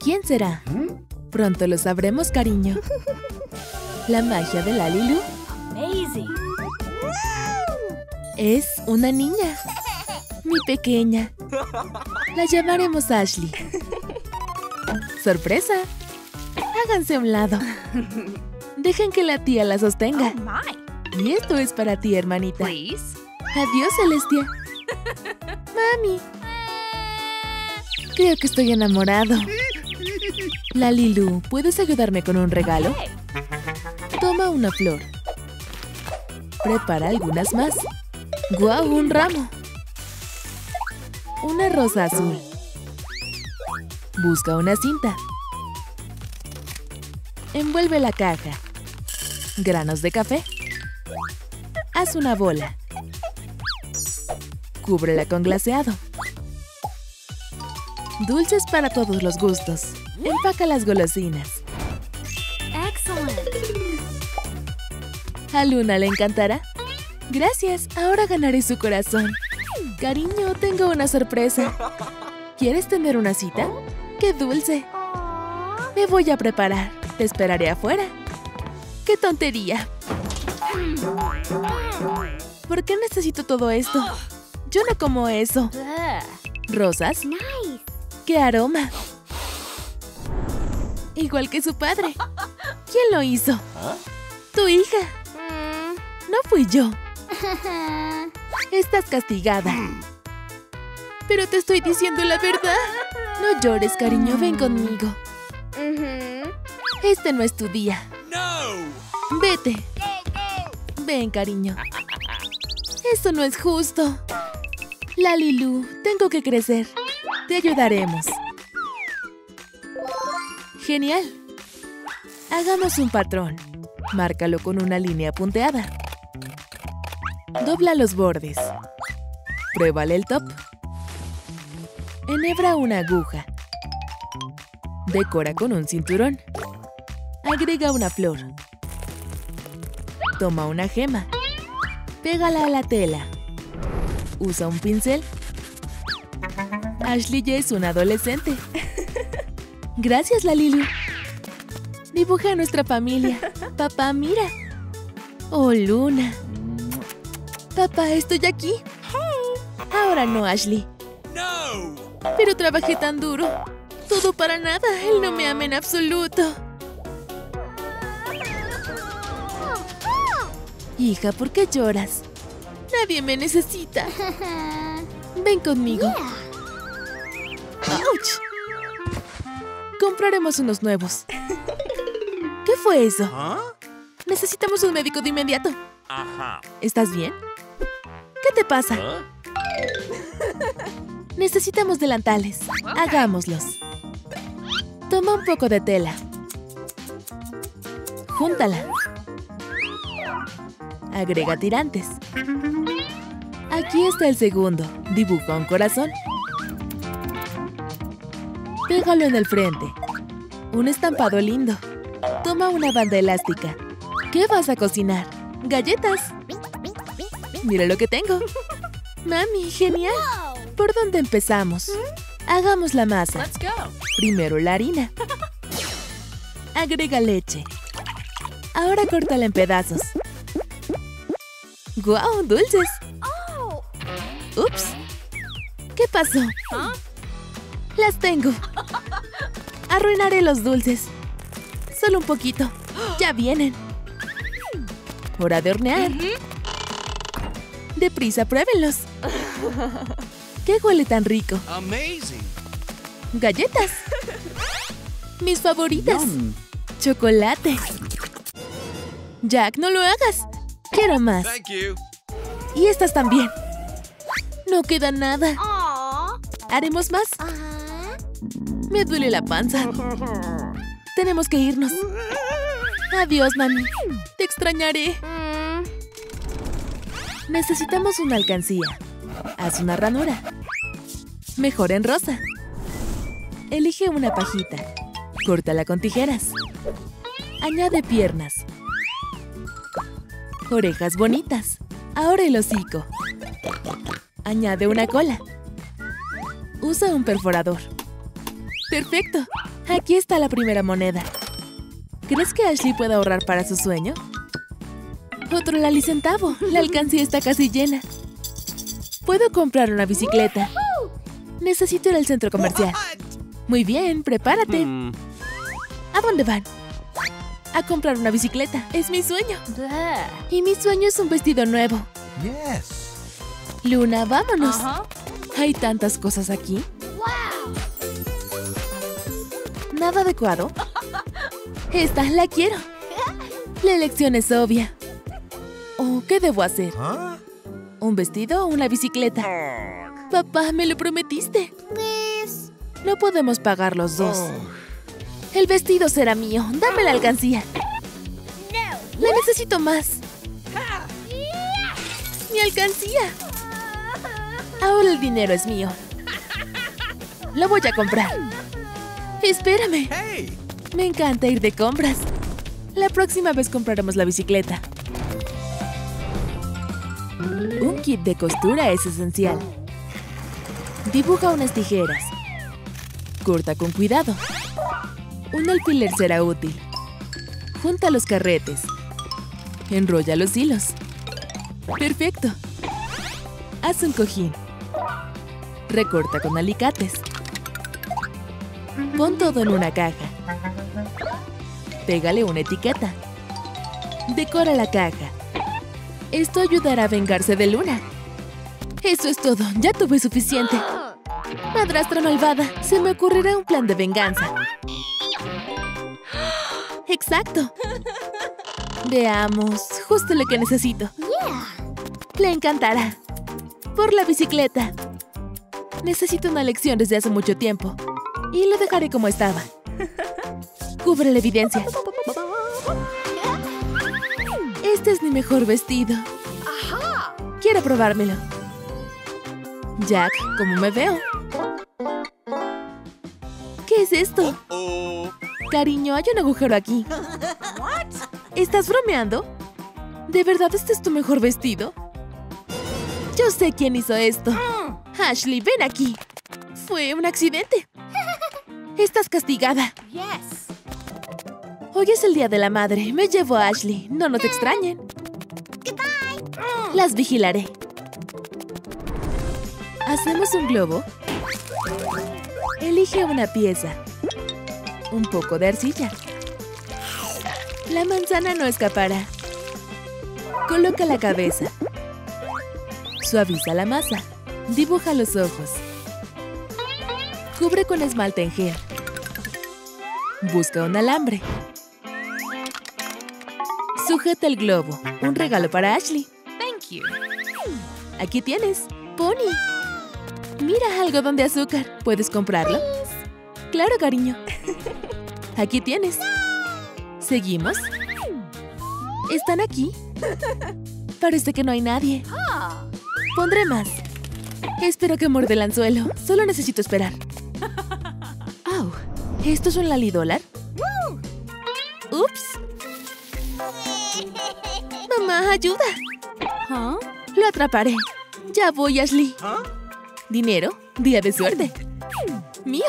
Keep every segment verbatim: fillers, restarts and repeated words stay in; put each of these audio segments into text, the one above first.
¿Quién será? Pronto lo sabremos, cariño. La magia de Lalilu. Amazing. Es una niña. Mi pequeña. La llamaremos Ashley. ¡Sorpresa! Háganse a un lado. Dejen que la tía la sostenga. Oh my. Y esto es para ti, hermanita. Please. Adiós, Celestia. Mami. Creo que estoy enamorado. Lalilu, ¿puedes ayudarme con un regalo? Hey. Toma una flor. Prepara algunas más. ¡Guau! Un ramo. Una rosa azul. Busca una cinta. Envuelve la caja. Granos de café. Haz una bola. Cúbrela con glaseado. Dulces para todos los gustos. Empaca las golosinas. Excellent. ¿A Luna le encantará? Gracias, ahora ganaré su corazón. Cariño, tengo una sorpresa. ¿Quieres tener una cita? ¡Qué dulce! Me voy a preparar. Te esperaré afuera. ¡Qué tontería! ¿Por qué necesito todo esto? Yo no como eso. Ugh. ¿Rosas? Nice. ¡Qué aroma! Igual que su padre. ¿Quién lo hizo? Tu hija. No fui yo. Estás castigada. Pero te estoy diciendo la verdad. No llores, cariño. Ven conmigo. Este no es tu día. Vete. Ven, cariño. Eso no es justo. Lalilu, tengo que crecer. Te ayudaremos. Genial. Hagamos un patrón. Márcalo con una línea punteada. Dobla los bordes. Pruébale el top. Enhebra una aguja. Decora con un cinturón. Agrega una flor. Toma una gema. Pégala a la tela. Usa un pincel. Ashley ya es una adolescente. Gracias, Lalilu. Dibuja a nuestra familia. Papá, mira. Oh, Luna. Papá, estoy aquí. Ahora no, Ashley. Pero trabajé tan duro. Todo para nada. Él no me ama en absoluto. Hija, ¿por qué lloras? Nadie me necesita. Ven conmigo. ¡Auch! Compraremos unos nuevos. ¿Qué fue eso? Necesitamos un médico de inmediato. ¿Estás bien? ¿Qué te pasa? Necesitamos delantales. Hagámoslos. Toma un poco de tela. Júntala. Agrega tirantes. Aquí está el segundo. Dibuja un corazón. Pégalo en el frente. Un estampado lindo. Toma una banda elástica. ¿Qué vas a cocinar? ¡Galletas! Mira lo que tengo. Mami, genial. ¿Por dónde empezamos? Hagamos la masa. Let's go. Primero la harina. Agrega leche. Ahora córtala en pedazos. ¡Guau! ¡Dulces! Oh. ¡Ups! ¿Qué pasó? Huh? ¡Las tengo! Arruinaré los dulces. Solo un poquito. ¡Ya vienen! ¡Hora de hornear! ¡Deprisa, pruébenlos! ¿Qué huele tan rico? Amazing. ¡Galletas! ¡Mis favoritas! Yum. ¡Chocolate! Jack, no lo hagas. Quiero más. Thank you. Y estas también. No queda nada. Aw. ¿Haremos más? Ajá. Me duele la panza. Tenemos que irnos. Adiós, mami. Te extrañaré. Mm. Necesitamos una alcancía. Haz una ranura. Mejor en rosa. Elige una pajita. Córtala con tijeras. Añade piernas. Orejas bonitas. Ahora el hocico. Añade una cola. Usa un perforador. ¡Perfecto! Aquí está la primera moneda. ¿Crees que Ashley puede ahorrar para su sueño? Otro lali centavo. La alcancía está casi llena. Puedo comprar una bicicleta. Necesito ir al centro comercial. Muy bien, prepárate. Hmm. ¿A dónde van? A comprar una bicicleta. Es mi sueño. Y mi sueño es un vestido nuevo. Yes. Luna, vámonos. Ajá. Hay tantas cosas aquí. Wow. ¿Nada adecuado? Esta la quiero. La elección es obvia. Oh, ¿qué debo hacer? Huh? ¿Un vestido o una bicicleta? Papá, me lo prometiste. Please. No podemos pagar los dos. Oh. El vestido será mío. Dame la alcancía. No. La necesito más. ¡Mi alcancía! Ahora el dinero es mío. Lo voy a comprar. Espérame. Hey. Me encanta ir de compras. La próxima vez compraremos la bicicleta. Un kit de costura es esencial. Dibuja unas tijeras. Corta con cuidado. Un alfiler será útil. Junta los carretes. Enrolla los hilos. Perfecto. Haz un cojín. Recorta con alicates. Pon todo en una caja. Pégale una etiqueta. Decora la caja. Esto ayudará a vengarse de Luna. Eso es todo. Ya tuve suficiente. Madrastra malvada, se me ocurrirá un plan de venganza. Exacto. Veamos. Justo lo que necesito. Yeah. Le encantará. Por la bicicleta. Necesito una lección desde hace mucho tiempo. Y lo dejaré como estaba. Cubre la evidencia. Este es mi mejor vestido. Ajá. Quiero probármelo. Jack, ¿cómo me veo? ¿Qué es esto? Oh. Cariño, hay un agujero aquí. ¿Estás bromeando? ¿De verdad este es tu mejor vestido? Yo sé quién hizo esto. Ashley, ven aquí. Fue un accidente. Estás castigada. Yes. Hoy es el Día de la Madre. Me llevo a Ashley. No nos extrañen. Las vigilaré. ¿Hacemos un globo? Elige una pieza. Un poco de arcilla. La manzana no escapará. Coloca la cabeza. Suaviza la masa. Dibuja los ojos. Cubre con esmalte en gel. Busca un alambre. Sujeta el globo. Un regalo para Ashley. Thank you. Aquí tienes. Pony. Mira, algodón de azúcar. ¿Puedes comprarlo? Claro, cariño. Aquí tienes. ¿Seguimos? ¿Están aquí? Parece que no hay nadie. Pondré más. Espero que muerde el anzuelo. Solo necesito esperar. ¡Au! ¿Esto es un lali dólar? ¡Ups! ¡Mamá, ayuda! Huh? Lo atraparé. Ya voy, Ashley. Huh? ¿Dinero? Día de suerte. ¡Mío!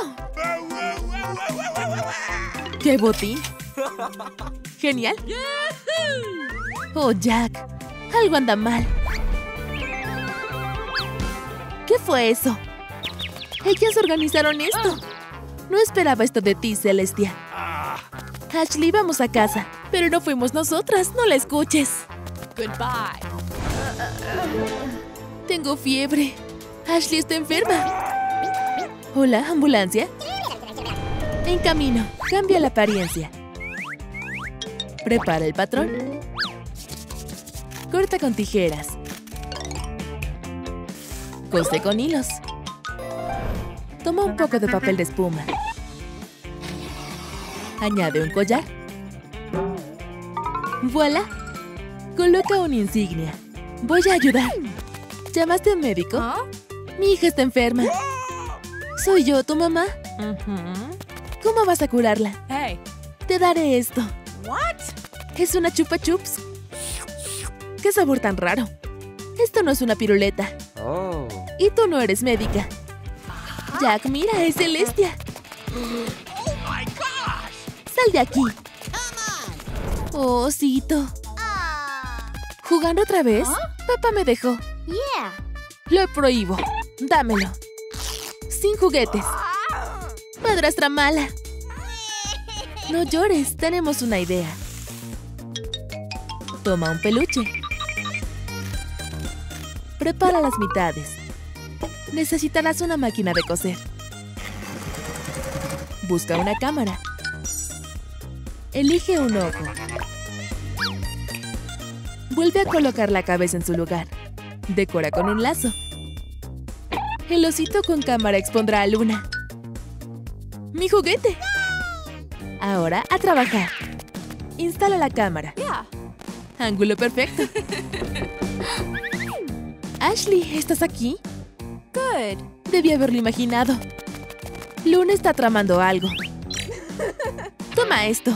¡Qué botín! ¡Genial! ¡Oh, Jack! Algo anda mal. ¿Qué fue eso? Ellas organizaron esto. No esperaba esto de ti, Celestia. Ashley, vamos a casa. Pero no fuimos nosotras, no la escuches. Goodbye. Tengo fiebre. Ashley está enferma. Hola, ambulancia. En camino. Cambia la apariencia. Prepara el patrón. Corta con tijeras. Cose con hilos. Toma un poco de papel de espuma. Añade un collar. ¡Voilá! Coloca una insignia. Voy a ayudar. ¿Llamaste a un médico? Huh? Mi hija está enferma. ¿Soy yo, tu mamá? Mm-hmm. ¿Cómo vas a curarla? Hey. Te daré esto. What? Es una chupa chups. ¡Qué sabor tan raro! Esto no es una piruleta. Oh. Y tú no eres médica. Jack, mira, es Celestia. Sal de aquí. Oh, osito. ¿Jugando otra vez? Papá me dejó. Yeah. Lo prohíbo. Dámelo. Sin juguetes. Madrastra mala. No llores, tenemos una idea. Toma un peluche. Prepara las mitades. Necesitarás una máquina de coser. Busca una cámara. Elige un ojo. Vuelve a colocar la cabeza en su lugar. Decora con un lazo. El osito con cámara expondrá a Luna. ¡Mi juguete! Ahora a trabajar. Instala la cámara. Yeah. Ángulo perfecto. Ashley, ¿estás aquí? Good. Debí haberlo imaginado. Luna está tramando algo. Toma esto.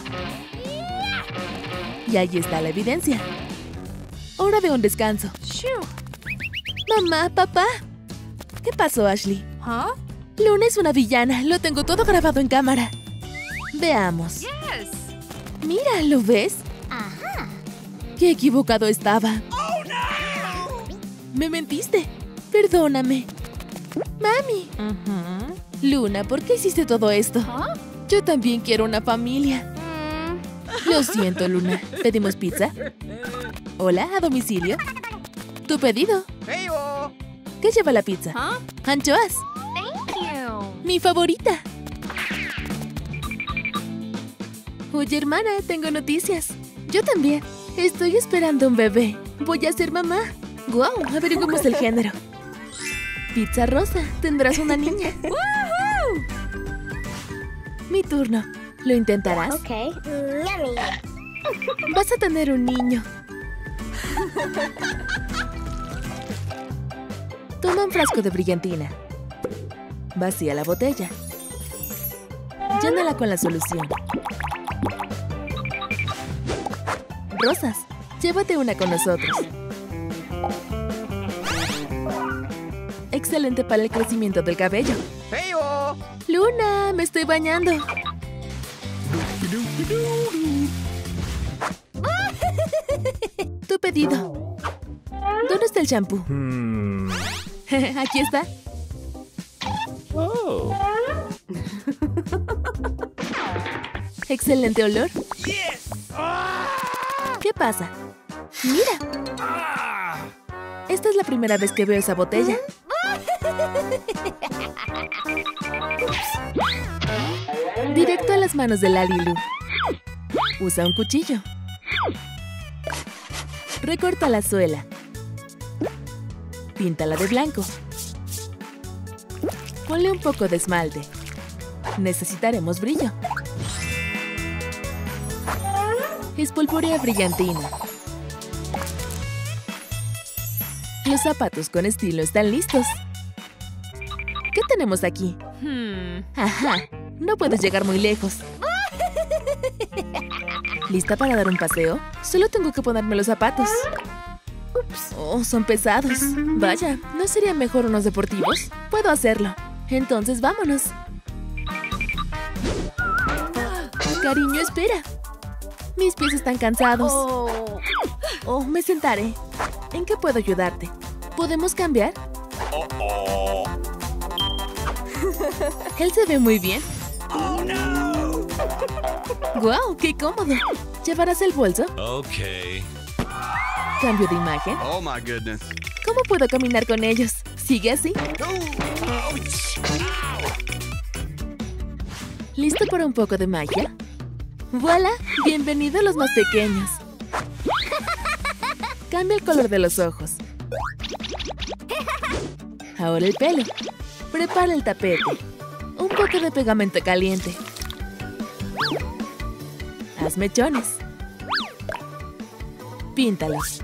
Y ahí está la evidencia. Hora de un descanso. Shoo. Mamá, papá. ¿Qué pasó, Ashley? Huh? Luna es una villana. Lo tengo todo grabado en cámara. Veamos. Yes. Mira, ¿lo ves? Ajá. ¡Qué equivocado estaba! ¡Me mentiste! Perdóname. ¡Mami! Mm-hmm. Luna, ¿por qué hiciste todo esto? Huh? Yo también quiero una familia. Mm. Lo siento, Luna. ¿Pedimos pizza? Hola, ¿a domicilio? Tu pedido. ¿Qué lleva la pizza? Huh? Anchoas. Thank you. Mi favorita. Oye, hermana, tengo noticias. Yo también. Estoy esperando un bebé. Voy a ser mamá. ¡Guau! Averiguemos el género. Pizza rosa. Tendrás una niña. Woohoo! Mi turno. ¿Lo intentarás? Okay. Yummy. Vas a tener un niño. Toma un frasco de brillantina. Vacía la botella. Llénala con la solución. Rosas, llévate una con nosotros. Excelente para el crecimiento del cabello. Luna, me estoy bañando. Tu pedido. ¿Dónde está el shampoo? Hmm. Aquí está. Oh. Excelente olor. ¿Qué pasa? Mira. Esta es la primera vez que veo esa botella. Directo a las manos de Lalilu. Usa un cuchillo. Recorta la suela. Píntala de blanco. Ponle un poco de esmalte. Necesitaremos brillo. Espolvorea brillantina. Los zapatos con estilo están listos. ¿Qué tenemos aquí? Hmm. Ajá, no puedes llegar muy lejos. ¿Lista para dar un paseo? Solo tengo que ponerme los zapatos. Ups. Oh, son pesados. Vaya, ¿no sería mejor unos deportivos? Puedo hacerlo. Entonces vámonos. Cariño, espera. Mis pies están cansados. Oh. Oh, me sentaré. ¿En qué puedo ayudarte? ¿Podemos cambiar? Él se ve muy bien. ¡Guau! ¡Qué cómodo! ¿Llevarás el bolso? Okay. ¿Cambio de imagen? Oh my goodness. ¿Cómo puedo caminar con ellos? ¿Sigue así? ¿Listo para un poco de magia? ¡Voilà! ¡Bienvenido a los más pequeños! Cambia el color de los ojos. Ahora el pelo. Prepara el tapete. Un poco de pegamento caliente. Haz mechones. Píntalos.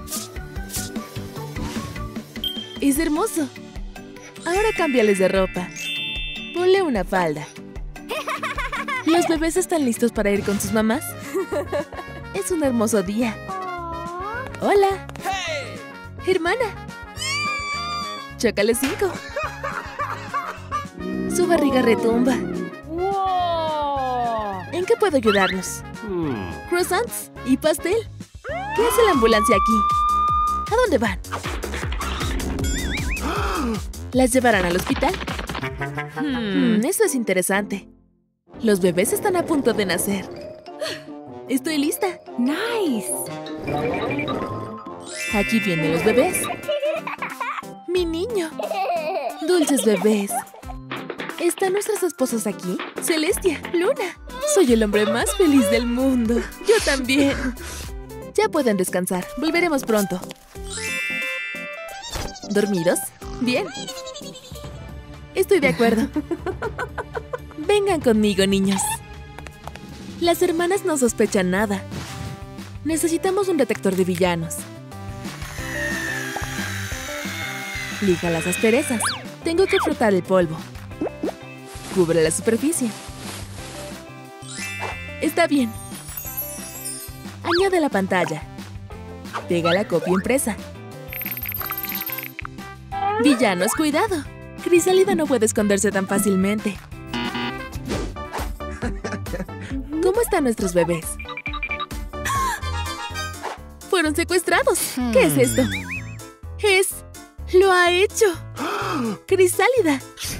Es hermoso. Ahora cámbiales de ropa. Ponle una falda. ¿Los bebés están listos para ir con sus mamás? Es un hermoso día. ¡Hola! ¡Hermana! ¡Chócale cinco! Su barriga retumba. Whoa. ¿En qué puedo ayudarlos? Hmm. Croissants y pastel. ¿Qué hace la ambulancia aquí? ¿A dónde van? ¿Las llevarán al hospital? Hmm. Hmm, eso es interesante. Los bebés están a punto de nacer. Estoy lista. Nice. Aquí vienen los bebés. ¡Mi niño! Dulces bebés. ¿Están nuestras esposas aquí? Celestia, Luna. Soy el hombre más feliz del mundo. Yo también. Ya pueden descansar. Volveremos pronto. ¿Dormidos? Bien. Estoy de acuerdo. Vengan conmigo, niños. Las hermanas no sospechan nada. Necesitamos un detector de villanos. Lija las asperezas. Tengo que frotar el polvo. Cubre la superficie. Está bien. Añade la pantalla. Pega la copia impresa. Villanos, cuidado. Crisálida no puede esconderse tan fácilmente. ¿Cómo están nuestros bebés? ¡Fueron secuestrados! ¿Qué es esto? ¡Es... ¡Lo ha hecho! ¡Crisálida!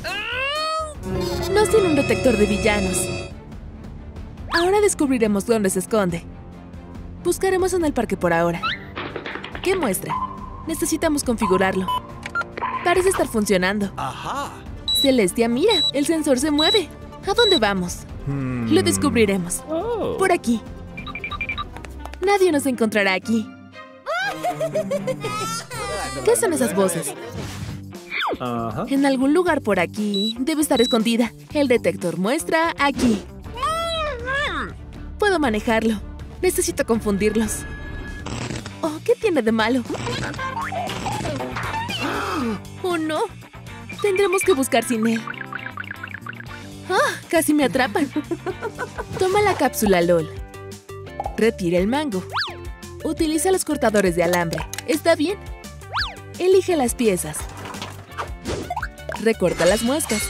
No sin un detector de villanos. Ahora descubriremos dónde se esconde. Buscaremos en el parque por ahora. ¿Qué muestra? Necesitamos configurarlo. Parece estar funcionando. Ajá. Celestia, mira, el sensor se mueve. ¿A dónde vamos? Hmm. Lo descubriremos. Oh. Por aquí. Nadie nos encontrará aquí. ¿Qué son esas voces? Ajá. En algún lugar por aquí debe estar escondida. El detector muestra aquí. Puedo manejarlo. Necesito confundirlos. Oh, ¿qué tiene de malo? Oh, no. Tendremos que buscar sin él. ¡Ah! Casi me atrapan. Toma la cápsula LOL. Retira el mango. Utiliza los cortadores de alambre. ¿Está bien? Elige las piezas. Recorta las muescas.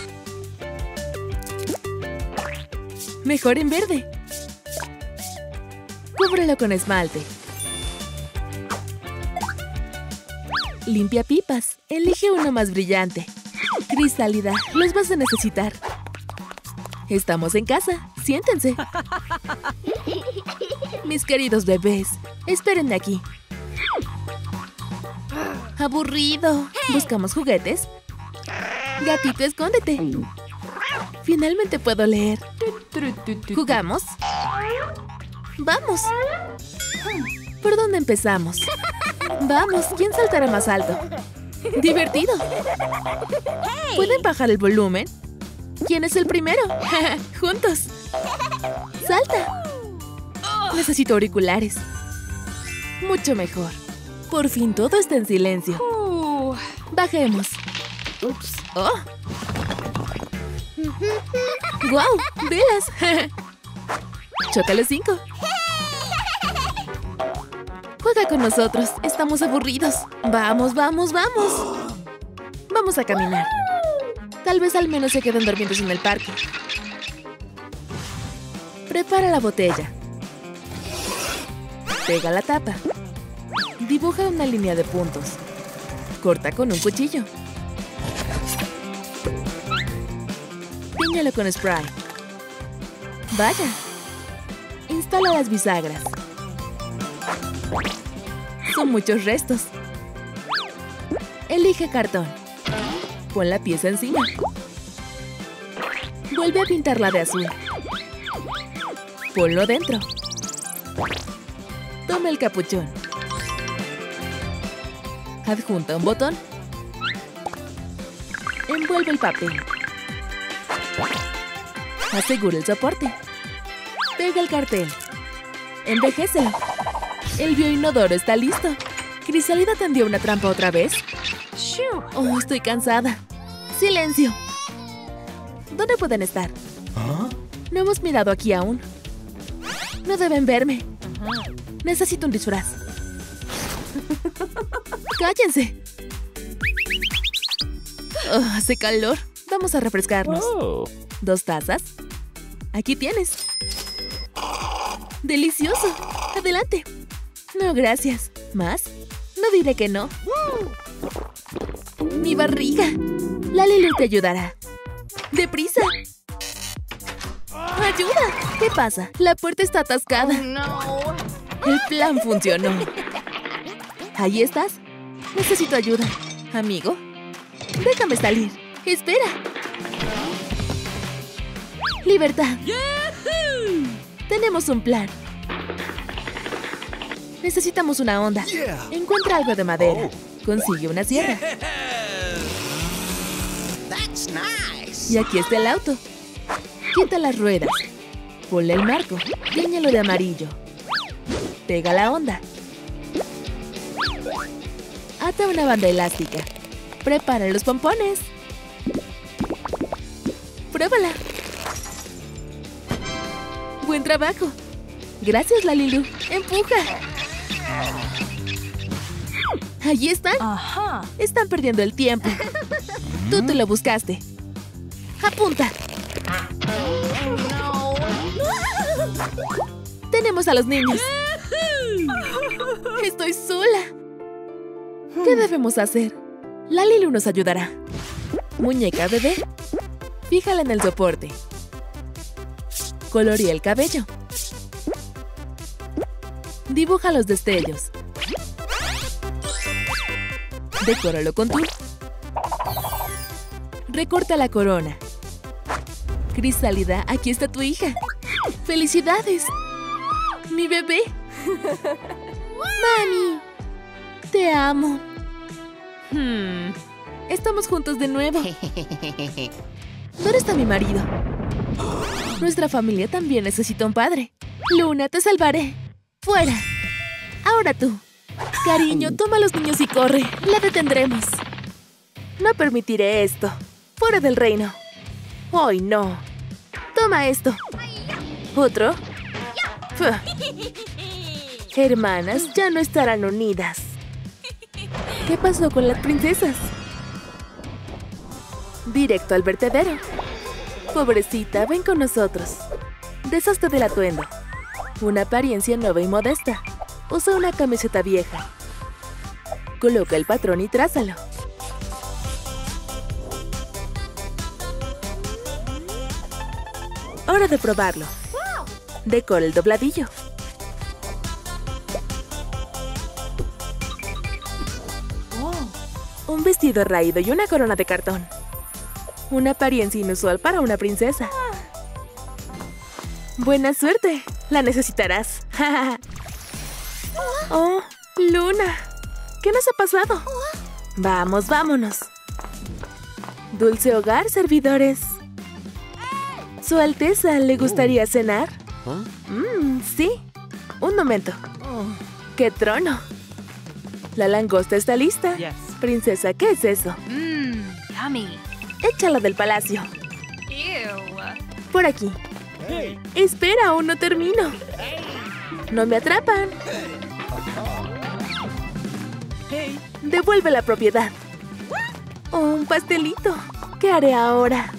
Mejor en verde. Cúbrelo con esmalte. Limpia pipas. Elige uno más brillante. Crisálida, los vas a necesitar. Estamos en casa. Siéntense. Mis queridos bebés, espérenme aquí. Aburrido. ¿Buscamos juguetes? Gatito, escóndete. Finalmente puedo leer. ¿Jugamos? ¡Vamos! ¿Por dónde empezamos? Vamos, ¿quién saltará más alto? ¡Divertido! ¿Pueden bajar el volumen? ¿Quién es el primero? ¡Juntos! ¡Salta! Necesito auriculares. Mucho mejor. Por fin todo está en silencio. Uh. Bajemos. Ups. ¡Oh! ¡Guau! ¡Velas! ¡Choca los cinco! Juega con nosotros. Estamos aburridos. ¡Vamos, vamos, vamos! Vamos a caminar. Tal vez al menos se queden dormidos en el parque. Prepara la botella. Pega la tapa. Dibuja una línea de puntos. Corta con un cuchillo. Píñalo con spray. Vaya. Instala las bisagras. Son muchos restos. Elige cartón. Pon la pieza encima. Vuelve a pintarla de azul. Ponlo dentro. Toma el capuchón. Adjunta un botón. Envuelve el papel. Asegura el soporte. Pega el cartel. Envejécelo. El bioinodoro está listo. ¿Crisálida tendió una trampa otra vez? Shoo. Oh, estoy cansada. ¡Silencio! ¿Dónde pueden estar? ¿Ah? No hemos mirado aquí aún. No deben verme. Necesito un disfraz. ¡Cállense! Oh, hace calor. Vamos a refrescarnos. Oh. ¿Dos tazas? Aquí tienes. ¡Delicioso! ¡Adelante! No, gracias. ¿Más? No diré que no. ¡Mi barriga! La Lily te ayudará. ¡Deprisa! ¡Ayuda! ¿Qué pasa? La puerta está atascada. No. El plan funcionó. ¿Ahí estás? Necesito ayuda. ¿Amigo? Déjame salir. ¡Espera! ¡Libertad! Tenemos un plan. Necesitamos una onda. Encuentra algo de madera. Consigue una sierra. Y aquí está el auto. Quita las ruedas. Ponle el marco. Tiñelo de amarillo. Pega la onda. Ata una banda elástica. Prepara los pompones. Pruébala. Buen trabajo. Gracias, Lalilu. Empuja. Allí están. Ajá. Están perdiendo el tiempo. Tú te lo buscaste. Apunta. No. Tenemos a los niños. Estoy sola. ¿Qué debemos hacer? Lalilu nos ayudará. Muñeca bebé. Fíjala en el soporte. Colorea el cabello. Dibuja los destellos. Decóralo con tul. Recorta la corona. Crisálida, aquí está tu hija. ¡Felicidades! ¡Mi bebé! ¡Mami! ¡Te amo! Hmm. Estamos juntos de nuevo. ¿Dónde está mi marido? Nuestra familia también necesita un padre. Luna, te salvaré. ¡Fuera! Ahora tú. Cariño, toma a los niños y corre. La detendremos. No permitiré esto. Fuera del reino. ¡Ay, no! Toma esto. ¿Otro? Fuh. Hermanas ya no estarán unidas. ¿Qué pasó con las princesas? Directo al vertedero. Pobrecita, ven con nosotros. Deshazte del atuendo. Una apariencia nueva y modesta. Usa una camiseta vieja. Coloca el patrón y trázalo. Hora de probarlo. Decora el dobladillo. Un vestido raído y una corona de cartón. Una apariencia inusual para una princesa. ¡Buena suerte! La necesitarás. ¡Oh, Luna! ¿Qué nos ha pasado? Vamos, vámonos. Dulce hogar, servidores. ¿Su Alteza le gustaría cenar? Mmm, sí. Un momento. ¡Qué trono! La langosta está lista. Princesa, ¿qué es eso? Mmm, yummy. Échala del palacio. Ew. Por aquí. Espera, aún no termino. No me atrapan. Devuelve la propiedad. Oh, un pastelito. ¿Qué haré ahora?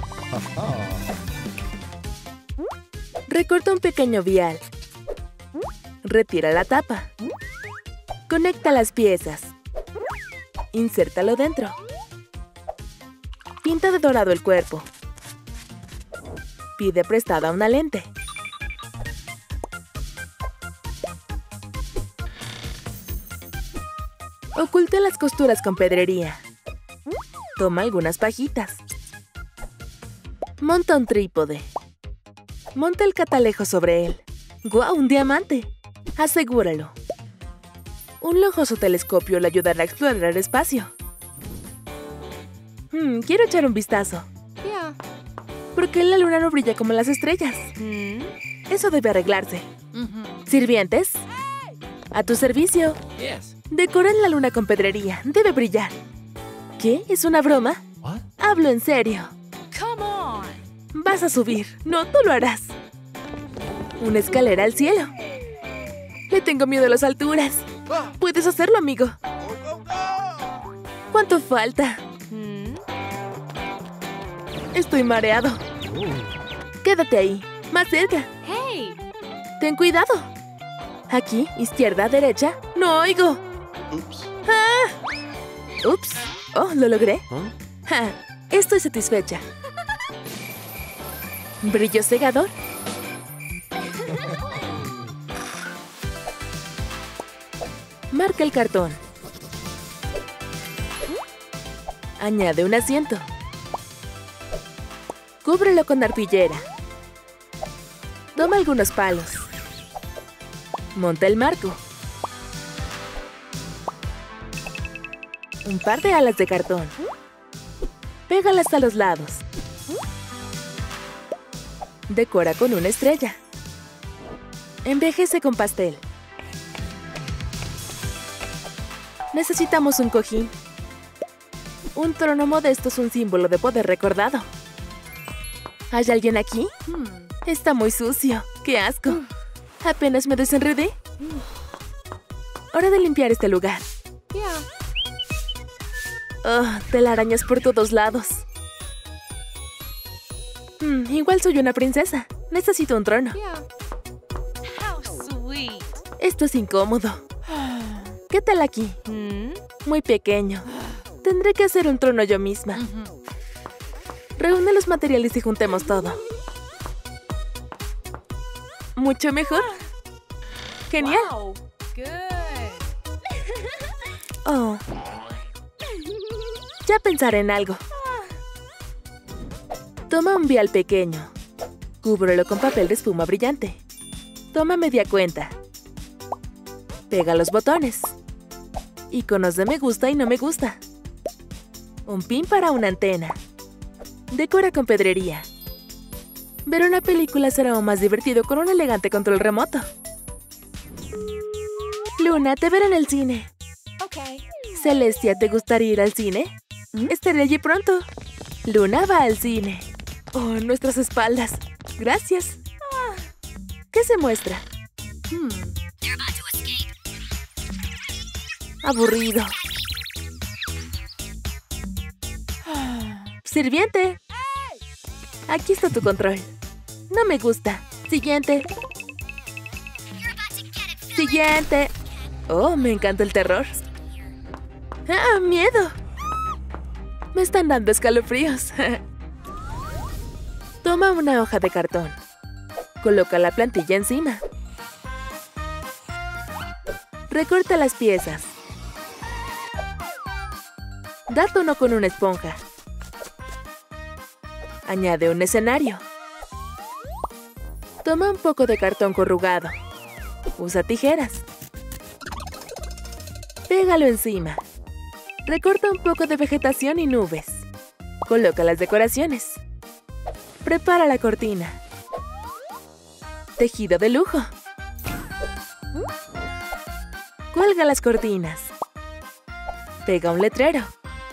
Recorta un pequeño vial. Retira la tapa. Conecta las piezas. Insértalo dentro. Pinta de dorado el cuerpo. Pide prestada una lente. Oculta las costuras con pedrería. Toma algunas pajitas. Monta un trípode. Monta el catalejo sobre él. ¡Guau! ¡Un diamante! Asegúralo. Un lujoso telescopio le ayudará a explorar el espacio. Hmm, quiero echar un vistazo. Yeah. ¿Por qué la luna no brilla como las estrellas? Mm. Eso debe arreglarse. Mm-hmm. ¿Sirvientes? A tu servicio. Yes. Decoren la luna con pedrería. Debe brillar. ¿Qué? ¿Es una broma? What? Hablo en serio. Come on. Vas a subir. No, tú lo harás. Una escalera al cielo. Le tengo miedo a las alturas. Puedes hacerlo, amigo. ¿Cuánto falta? Mm. Estoy mareado. Quédate ahí. Más cerca. Hey. Ten cuidado. Aquí, izquierda, derecha. ¡No oigo! Oops. ¡Ah! ¡Ups! Oh, lo logré. Huh? Ja, estoy satisfecha. Brillo cegador. Marca el cartón. Añade un asiento. Cúbrelo con arpillera. Toma algunos palos. Monta el marco. Un par de alas de cartón. Pégalas a los lados. Decora con una estrella. Envejece con pastel. Necesitamos un cojín. Un trono modesto es un símbolo de poder recordado. ¿Hay alguien aquí? Hmm. Está muy sucio. ¡Qué asco! Apenas me desenredé. Hora de limpiar este lugar. Yeah. Oh, telarañas por todos lados. Hmm, igual soy una princesa. Necesito un trono. Yeah. How sweet. Esto es incómodo. ¿Qué tal aquí? Hmm. Muy pequeño. Tendré que hacer un trono yo misma. Mhm. Reúne los materiales y juntemos todo. Mucho mejor. Genial. Wow. Good. Oh. Ya pensaré en algo. Toma un vial pequeño. Cúbrelo con papel de espuma brillante. Toma media cuenta. Pega los botones. Iconos de me gusta y no me gusta. Un pin para una antena. Decora con pedrería. Ver una película será aún más divertido con un elegante control remoto. Luna, te veré en el cine. Okay. Celestia, ¿te gustaría ir al cine? Estaré allí pronto. Luna va al cine. Oh, nuestras espaldas. Gracias. ¿Qué se muestra? Hmm. Aburrido. Sirviente. Aquí está tu control. No me gusta. Siguiente. Siguiente. Oh, me encanta el terror. ¡Ah, miedo! Me están dando escalofríos. Toma una hoja de cartón. Coloca la plantilla encima. Recorta las piezas. Da tono con una esponja. Añade un escenario. Toma un poco de cartón corrugado. Usa tijeras. Pégalo encima. Recorta un poco de vegetación y nubes. Coloca las decoraciones. Prepara la cortina. Tejido de lujo. Cuelga las cortinas. Pega un letrero.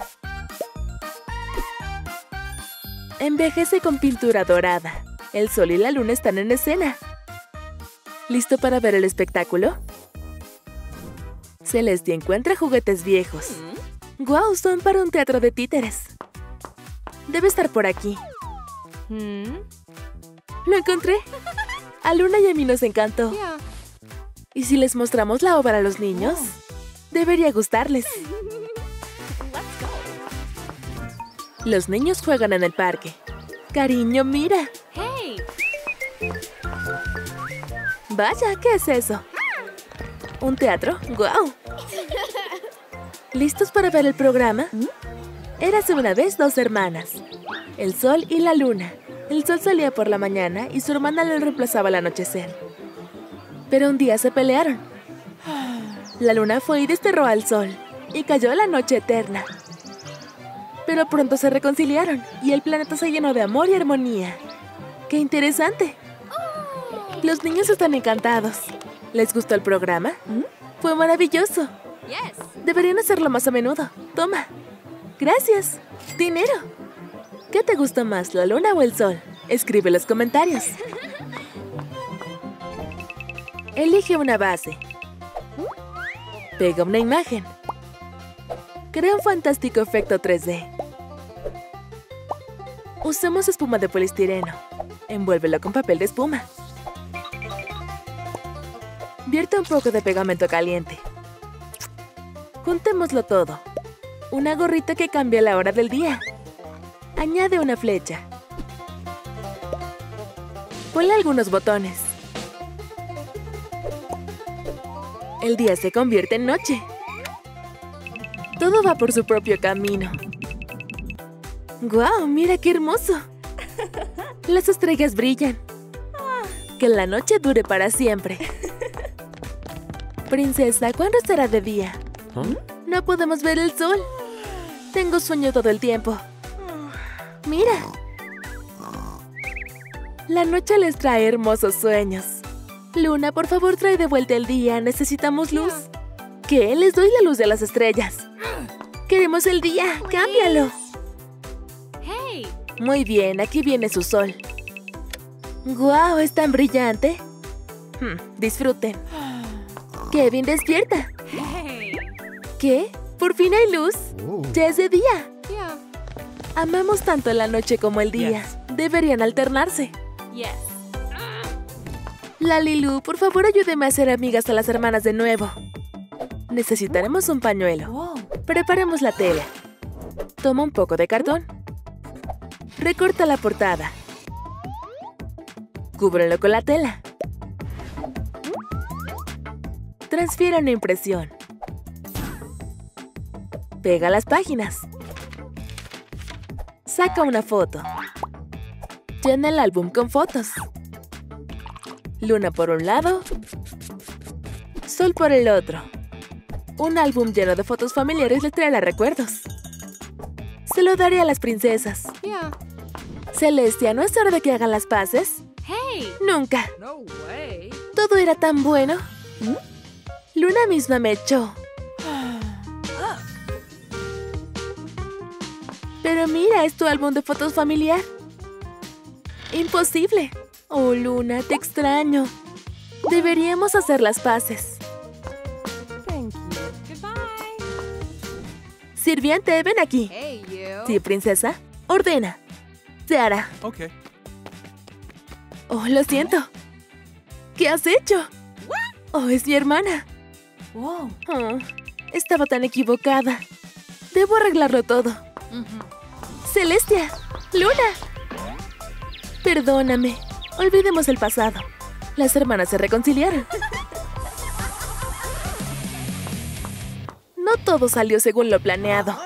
Envejece con pintura dorada. El sol y la luna están en escena. ¿Listo para ver el espectáculo? Celestia encuentra juguetes viejos. ¡Guau! Son para un teatro de títeres. Debe estar por aquí. Hmm. ¡Lo encontré! A Luna y a mí nos encantó. Yeah. ¿Y si les mostramos la obra a los niños? Debería gustarles. Let's go. Los niños juegan en el parque. Cariño, mira. Hey. Vaya, ¿qué es eso? ¿Un teatro? ¡Guau! ¿Listos para ver el programa? Érase una vez dos hermanas, el sol y la luna. El sol salía por la mañana y su hermana le reemplazaba al anochecer. Pero un día se pelearon. La luna fue y desterró al sol, y cayó la noche eterna. Pero pronto se reconciliaron, y el planeta se llenó de amor y armonía. ¡Qué interesante! Los niños están encantados. ¿Les gustó el programa? ¡Fue maravilloso! Yes. Deberían hacerlo más a menudo. Toma. Gracias. Dinero. ¿Qué te gusta más, la luna o el sol? Escribe en los comentarios. Elige una base. Pega una imagen. Crea un fantástico efecto tres D. Usemos espuma de poliestireno. Envuélvelo con papel de espuma. Vierte un poco de pegamento caliente. Juntémoslo todo. Una gorrita que cambia la hora del día. Añade una flecha. Ponle algunos botones. El día se convierte en noche. Todo va por su propio camino. ¡Guau! ¡Mira qué hermoso! Las estrellas brillan. Que la noche dure para siempre. Princesa, ¿cuándo será de día? ¿Ah? No podemos ver el sol. Tengo sueño todo el tiempo. Mira. La noche les trae hermosos sueños. Luna, por favor, trae de vuelta el día. Necesitamos luz. ¿Qué? Les doy la luz de las estrellas. Queremos el día. ¡Cámbialo! Hey. Muy bien, aquí viene su sol. ¡Guau! ¿Es tan brillante? Hmm, disfruten. Kevin, despierta. Hey. ¿Qué? ¿Por fin hay luz? Oh. Ya es de día. Yeah. Amamos tanto la noche como el día. Yes. Deberían alternarse. Yes. Lalilu, por favor ayúdeme a hacer amigas a las hermanas de nuevo. Necesitaremos un pañuelo. Whoa. Preparemos la tela. Toma un poco de cartón. Recorta la portada. Cúbrelo con la tela. Transfiere una impresión. Pega las páginas. Saca una foto. Llena el álbum con fotos. Luna por un lado. Sol por el otro. Un álbum lleno de fotos familiares les traerá recuerdos. Se lo daré a las princesas. Yeah. Celestia, ¿no es hora de que hagan las paces? Hey. Nunca. No way. Todo era tan bueno. Luna misma me echó. Pero mira, ¿es tu álbum de fotos familiar? Imposible. Oh, Luna, te extraño. Deberíamos hacer las paces. Thank you. Goodbye. Sirviente, ven aquí. Hey, you. Sí, princesa. Ordena. Se hará. Okay. Oh, lo siento. ¿Qué has hecho? Oh, es mi hermana. Whoa. Oh, estaba tan equivocada. Debo arreglarlo todo. Celestia. Luna. Perdóname. Olvidemos el pasado. Las hermanas se reconciliaron. No todo salió según lo planeado.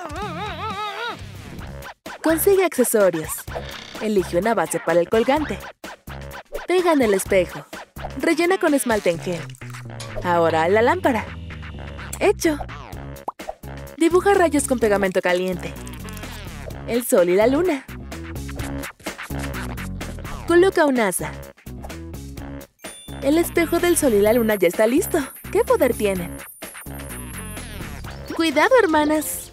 Consigue accesorios. Elige una base para el colgante. Pega en el espejo. Rellena con esmalte en gel. Ahora la lámpara. Hecho. Dibuja rayos con pegamento caliente. El sol y la luna. Coloca un asa. El espejo del sol y la luna ya está listo. ¿Qué poder tienen? ¡Cuidado, hermanas!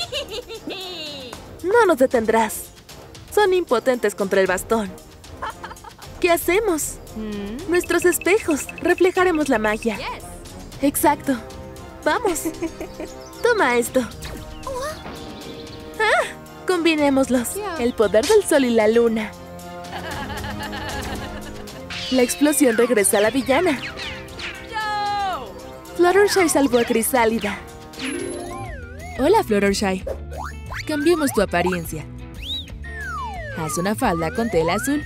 No nos detendrás. Son impotentes contra el bastón. ¿Qué hacemos? Hmm. Nuestros espejos. Reflejaremos la magia. Yes. Exacto. Vamos. Toma esto. ¡Ah! Combinémoslos. Yeah. El poder del sol y la luna. La explosión regresa a la villana. No. Fluttershy salvó a Crisálida. Hola, Fluttershy. Cambiemos tu apariencia. Haz una falda con tela azul.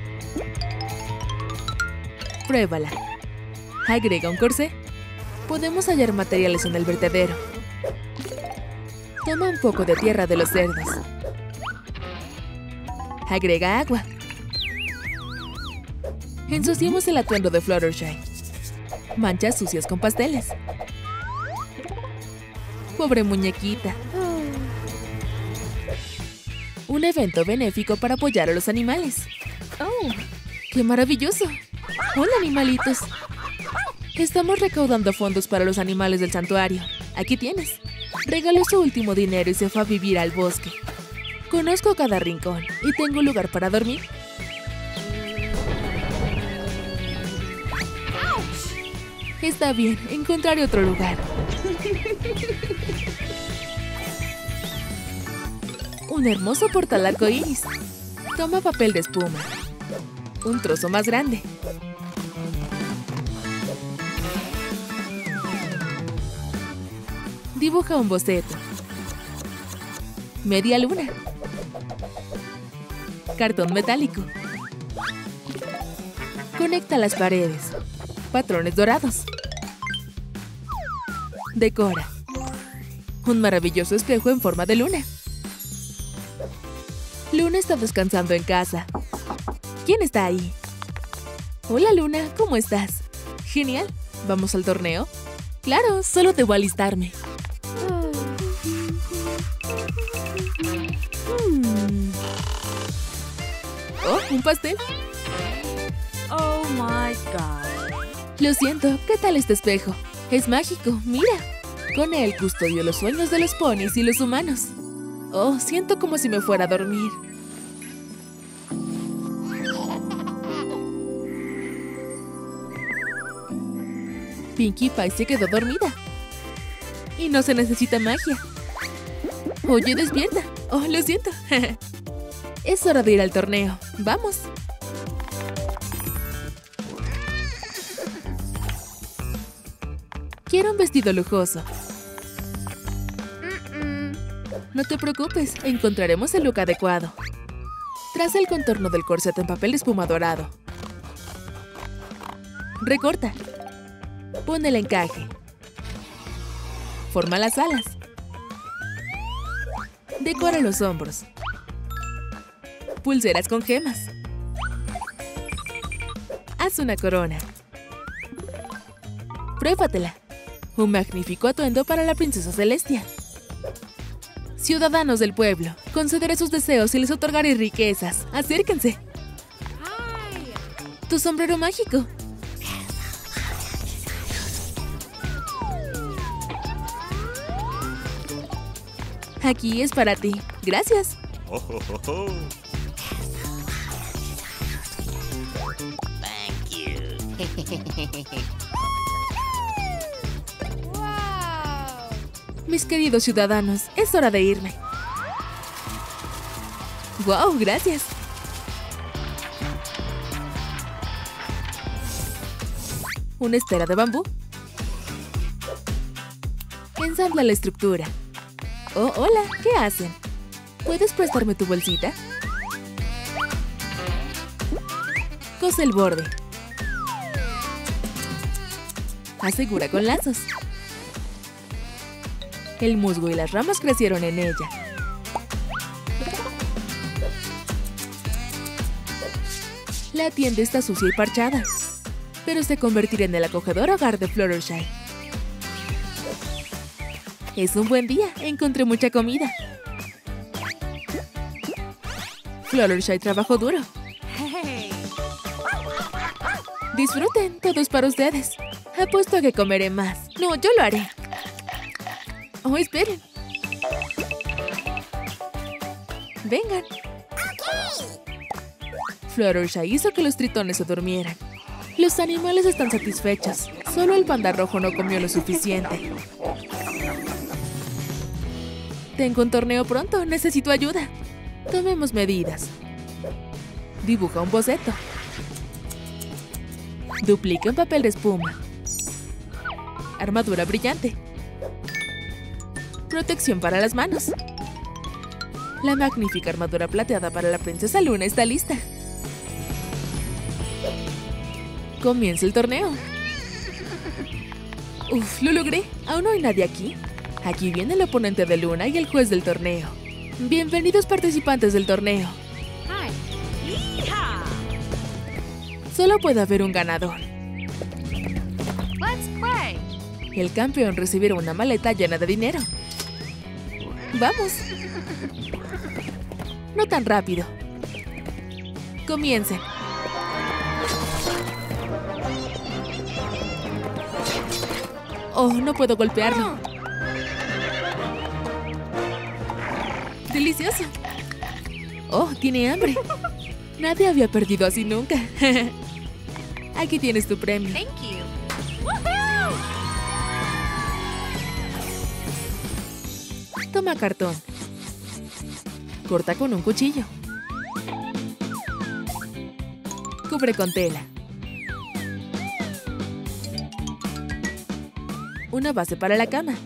Pruébala. Agrega un corsé. Podemos hallar materiales en el vertedero. Toma un poco de tierra de los cerdos. Agrega agua. Ensuciemos el atuendo de Fluttershy. Manchas sucias con pasteles. Pobre muñequita. Un evento benéfico para apoyar a los animales. ¡Oh! ¡Qué maravilloso! ¡Hola, animalitos! Estamos recaudando fondos para los animales del santuario. Aquí tienes. Regaló su último dinero y se fue a vivir al bosque. Conozco cada rincón y tengo un lugar para dormir. Está bien, encontraré otro lugar. Un hermoso portal arcoíris. Toma papel de espuma. Un trozo más grande. Dibuja un boceto. Media luna. Cartón metálico. Conecta las paredes. Patrones dorados. Decora. Un maravilloso espejo en forma de luna. Luna está descansando en casa. ¿Quién está ahí? Hola, Luna, ¿cómo estás? Genial. ¿Vamos al torneo? Claro, solo debo alistarme. Hmm. Oh, un pastel. Oh my god. Lo siento, ¿qué tal este espejo? Es mágico, mira. Con él custodio los sueños de los ponis y los humanos. Oh, siento como si me fuera a dormir. Pinkie Pie se quedó dormida. Y no se necesita magia. Oye, despierta. Oh, lo siento. Es hora de ir al torneo. ¡Vamos! Quiero un vestido lujoso. No te preocupes, encontraremos el look adecuado. Traza el contorno del corset en papel de espuma dorado. Recorta. Pon el encaje. Forma las alas. Decora los hombros. Pulseras con gemas. Haz una corona. Pruébatela. Un magnífico atuendo para la princesa Celestia. Ciudadanos del pueblo, concederé sus deseos y les otorgaré riquezas. ¡Acérquense! Hi. ¡Tu sombrero mágico! Aquí es para ti. Gracias. Oh, oh, oh, oh. Thank you. Wow. Mis queridos ciudadanos, es hora de irme. ¡Wow! Gracias. Una estera de bambú. Ensambla la estructura. Oh, hola, ¿qué hacen? ¿Puedes prestarme tu bolsita? Cose el borde. Asegura con lazos. El musgo y las ramas crecieron en ella. La tienda está sucia y parchada, pero se convertirá en el acogedor hogar de Fluttershy. Es un buen día, encontré mucha comida. Fluttershy trabajó duro. Hey. Disfruten, todo es para ustedes. Apuesto a que comeré más. No, yo lo haré. Oh, esperen. Vengan. Fluttershy hizo que los tritones se durmieran. Los animales están satisfechos. Solo el panda rojo no comió lo suficiente. Tengo un torneo pronto. Necesito ayuda. Tomemos medidas. Dibuja un boceto. Duplica en papel de espuma. Armadura brillante. Protección para las manos. La magnífica armadura plateada para la princesa Luna está lista. Comienza el torneo. Uf, lo logré. Aún no hay nadie aquí. Aquí viene el oponente de Luna y el juez del torneo. Bienvenidos participantes del torneo. Hi. Yeehaw. Solo puede haber un ganador. Let's play. El campeón recibirá una maleta llena de dinero. ¡Vamos! No tan rápido. Comiencen. Oh, no puedo golpearlo. ¡Delicioso! Oh, tiene hambre. Nadie había perdido así nunca. Aquí tienes tu premio. Thank you. Woohoo! Toma cartón. Corta con un cuchillo. Cubre con tela. Una base para la cama.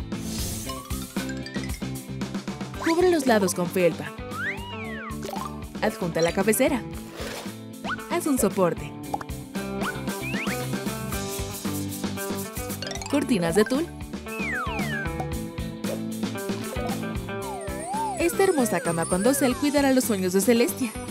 Cubre los lados con felpa. Adjunta la cabecera. Haz un soporte. Cortinas de tul. Esta hermosa cama con dosel cuidará los sueños de Celestia.